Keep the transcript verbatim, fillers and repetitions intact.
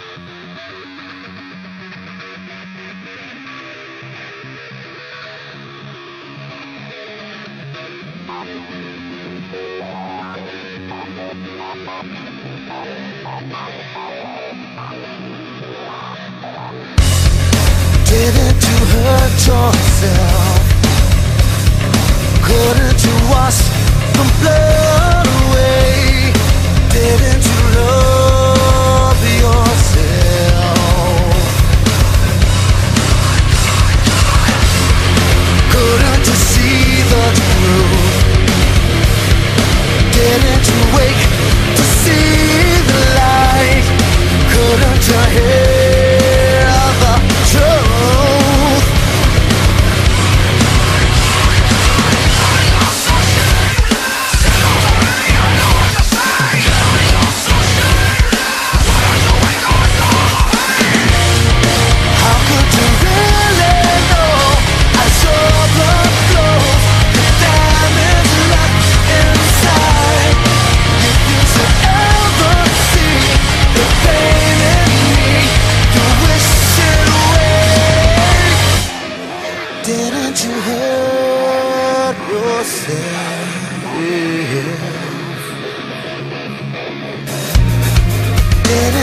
Didn't you hurt yourself? Couldn't you wash the blood away? Didn't you love yourself? Couldn't you see the truth? Didn't you wake to see the light? Couldn't you hear the truth? How could you really know? As your blood flows, the damage left inside. If you should ever see the pain in me, you wish it away. Didn't you hurt yourself? Didn't